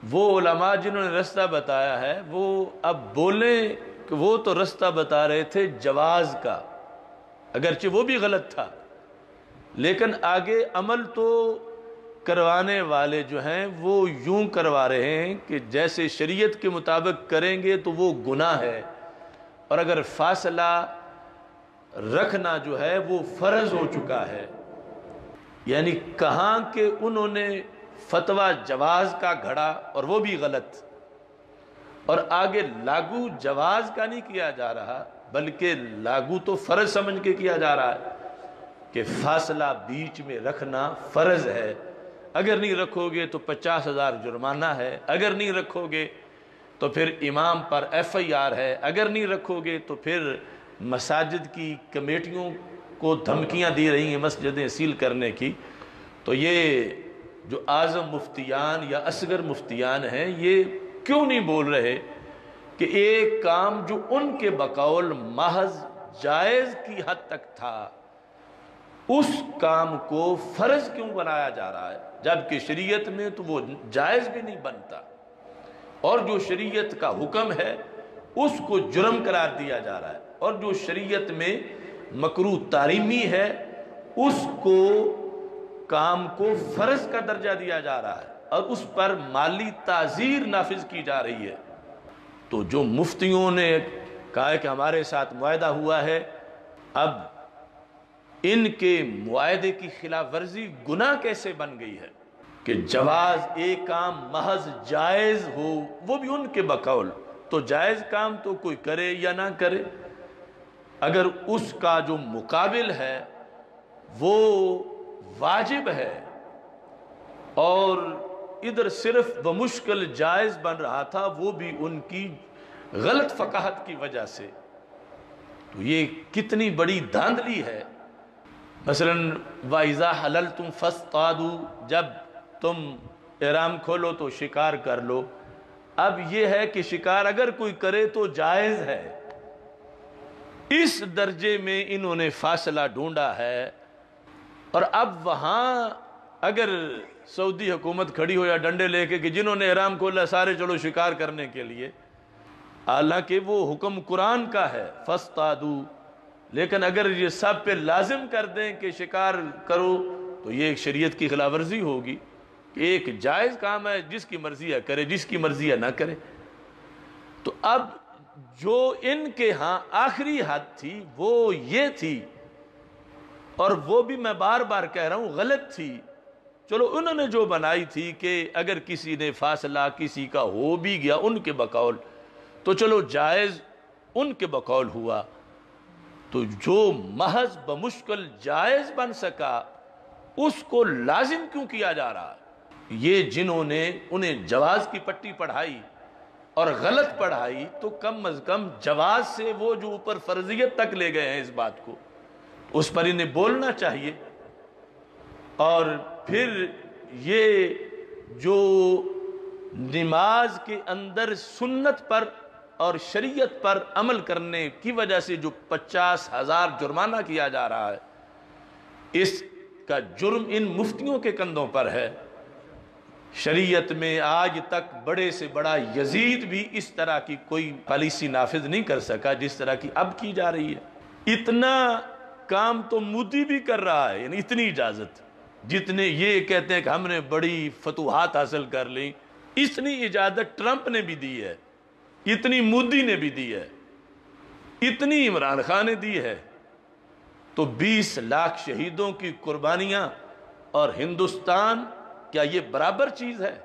وہ علماء جنہوں نے رستہ بتایا ہے وہ اب بولیں کہ وہ تو رستہ بتا رہے تھے جواز کا، اگرچہ وہ بھی غلط تھا، لیکن آگے عمل تو کروانے والے جو ہیں وہ یوں کروا رہے ہیں کہ جیسے شریعت کے مطابق کریں گے تو وہ گناہ ہے، اور اگر فاصلہ رکھنا جو ہے وہ فرض ہو چکا ہے۔ یعنی کہاں کہ انہوں نے فتویٰ جواز کا گھڑا اور وہ بھی غلط، اور آگے لاگو جواز کا نہیں کیا جا رہا بلکہ لاگو تو فرض سمجھ کے کیا جا رہا ہے کہ فاصلہ بیچ میں رکھنا فرض ہے، اگر نہیں رکھو گے تو 50,000 جرمانہ ہے، اگر نہیں رکھو گے تو پھر امام پر FIR ہے، اگر نہیں رکھو گے تو پھر مساجد کی کمیٹیوں کو دھمکیاں دی رہی ہیں مسجدیں سیل کرنے کی۔ تو یہ جو اعظم مفتیان یا اصغر مفتیان ہیں یہ کیوں نہیں بول رہے کہ ایک کام جو ان کے بقول محض جائز کی حد تک تھا اس کام کو فرض کیوں بنایا جا رہا ہے، جبکہ شریعت میں تو وہ جائز بھی نہیں بنتا، اور جو شریعت کا حکم ہے اس کو جرم قرار دیا جا رہا ہے، اور جو شریعت میں مکروہ تحریمی ہے اس کو کام کو فرض کا درجہ دیا جا رہا ہے اور اس پر مالی تعزیر نافذ کی جا رہی ہے۔ تو جو مفتیوں نے کہا ہے کہ ہمارے ساتھ معاہدہ ہوا ہے، اب ان کے معاہدے کی خلاف ورزی گناہ کیسے بن گئی ہے کہ جواز ایک کام محض جائز ہو، وہ بھی ان کے بقول، تو جائز کام تو کوئی کرے یا نہ کرے، اگر اس کا جو مقابل ہے وہ واجب ہے اور ادھر صرف بمشکل جائز بن رہا تھا، وہ بھی ان کی غلط فقاہت کی وجہ سے، تو یہ کتنی بڑی دھاندلی ہے۔ مثلا وَإِذَا حَلَلْتُمْ فَاصْطَادُوا، جب تم احرام کھولو تو شکار کر لو، اب یہ ہے کہ شکار اگر کوئی کرے تو جائز ہے، اس درجے میں انہوں نے فاصلہ ڈھونڈا ہے۔ اور اب وہاں اگر سعودی حکومت کھڑی ہو یا ڈنڈے لے کے کہ جنہوں نے احرام کھولا سارے چلو شکار کرنے کے لیے، حالانکہ وہ حکم قرآن کا ہے فاصطادوا، لیکن اگر یہ سب پہ لازم کر دیں کہ شکار کرو تو یہ ایک شریعت کی خلاف ورزی ہوگی کہ ایک جائز کام ہے، جس کی مرضی ہے کرے، جس کی مرضی ہے نہ کرے۔ تو اب جو ان کے ہاں آخری حد تھی وہ یہ تھی، اور وہ بھی میں بار بار کہہ رہا ہوں غلط تھی۔ چلو انہوں نے جو بنائی تھی کہ اگر کسی نے فاصلہ کسی کا ہو بھی گیا ان کے بقول تو چلو جائز ان کے بقول ہوا، تو جو محض بمشکل جائز بن سکا اس کو لازم کیوں کیا جا رہا ہے؟ یہ جنہوں نے انہیں جواز کی پٹی پڑھائی اور غلط پڑھائی، تو کم از کم جواز سے وہ جو اوپر فرضیت تک لے گئے ہیں اس بات کو، اس پر انہیں بولنا چاہیے۔ اور پھر یہ جو نماز کے اندر سنت پر اور شریعت پر عمل کرنے کی وجہ سے جو 50,000 جرمانہ کیا جا رہا ہے، اس کا جرم ان مفتیوں کے کندھوں پر ہے۔ شریعت میں آج تک بڑے سے بڑا یزید بھی اس طرح کی کوئی پالیسی نافذ نہیں کر سکا جس طرح کی اب کی جا رہی ہے۔ اتنا کام تو مودی بھی کر رہا ہے، یعنی اتنی اجازت، جتنے یہ کہتے ہیں کہ ہم نے بڑی فتوحات حاصل کر لی، اتنی اجازت ٹرمپ نے بھی دی ہے، اتنی مودی نے بھی دی ہے، اتنی عمران خان نے دی ہے۔ تو 20 لاکھ شہیدوں کی قربانیاں اور ہندوستان، کیا یہ برابر چیز ہے؟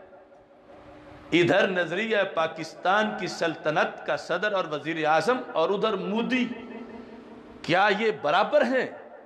ادھر نظریہ پاکستان کی سلطنت کا صدر اور وزیر اعظم اور ادھر مودی، کیا یہ برابر ہیں؟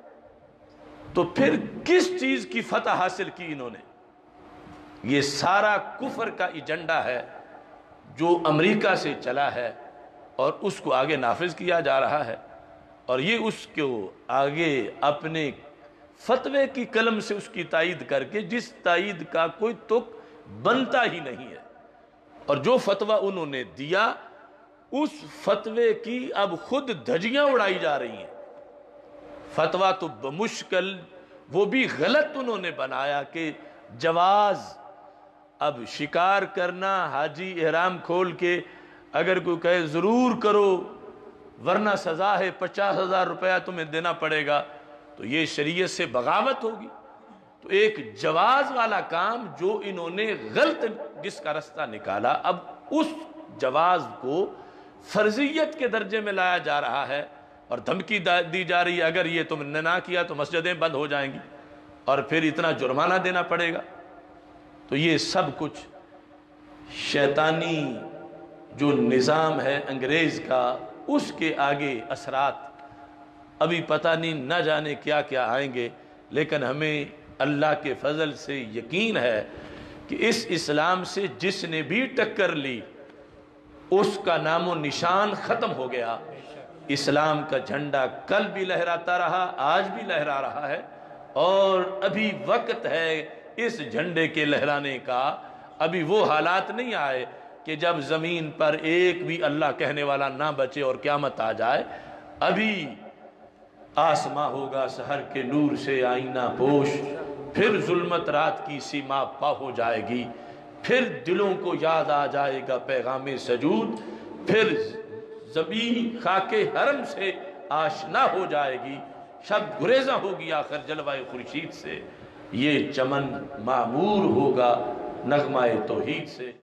تو پھر کس چیز کی فتح حاصل کی انہوں نے؟ یہ سارا کفر کا ایجنڈا ہے جو امریکہ سے چلا ہے اور اس کو آگے نافذ کیا جا رہا ہے، اور یہ اس کو آگے اپنے فتوے کی قلم سے اس کی تائید کر کے، جس تائید کا کوئی تک بنتا ہی نہیں ہے، اور جو فتوہ انہوں نے دیا اس فتوے کی اب خود دھجیاں اڑائی جا رہی ہیں۔ فتوہ تو بمشکل وہ بھی غلط انہوں نے بنایا کہ جواز اب شکار کرنا حاجی احرام کھول کے اگر کوئی کہے ضرور کرو ورنہ سزا ہے 50,000 روپیہ تمہیں دینا پڑے گا، تو یہ شریعت سے بغاوت ہوگی۔ تو ایک جواز والا کام جو انہوں نے غلط جس کا رستہ نکالا، اب اس جواز کو فرضیت کے درجے میں لایا جا رہا ہے اور دھمکی دی جا رہی ہے اگر یہ تم نے نہ کیا تو مسجدیں بند ہو جائیں گی اور پھر اتنا جرمانہ دینا پڑے گا۔ تو یہ سب کچھ شیطانی جو نظام ہے انگریز کا، اس کے آگے اثرات ابھی پتہ نہیں نہ جانے کیا کیا آئیں گے، لیکن ہمیں اللہ کے فضل سے یقین ہے کہ اس اسلام سے جس نے بھی ٹکر لی اس کا نام و نشان ختم ہو گیا۔ اسلام کا جھنڈا کل بھی لہراتا رہا، آج بھی لہرا رہا ہے، اور ابھی وقت ہے اس جھنڈے کے لہرانے کا۔ ابھی وہ حالات نہیں آئے کہ جب زمین پر ایک بھی اللہ کہنے والا نہ بچے اور قیامت آ جائے۔ ابھی آسماں ہوگا سحر کے نور سے آئینہ پوش، پھر ظلمت رات کی سیما پا ہو جائے گی، پھر دلوں کو یاد آ جائے گا پیغام سجود، پھر زمین خاک حرم سے آشنا ہو جائے گی، شب گریزاں ہوگی آخر جلوہ خورشید سے، یہ چمن معمور ہوگا نغمہ توحید سے۔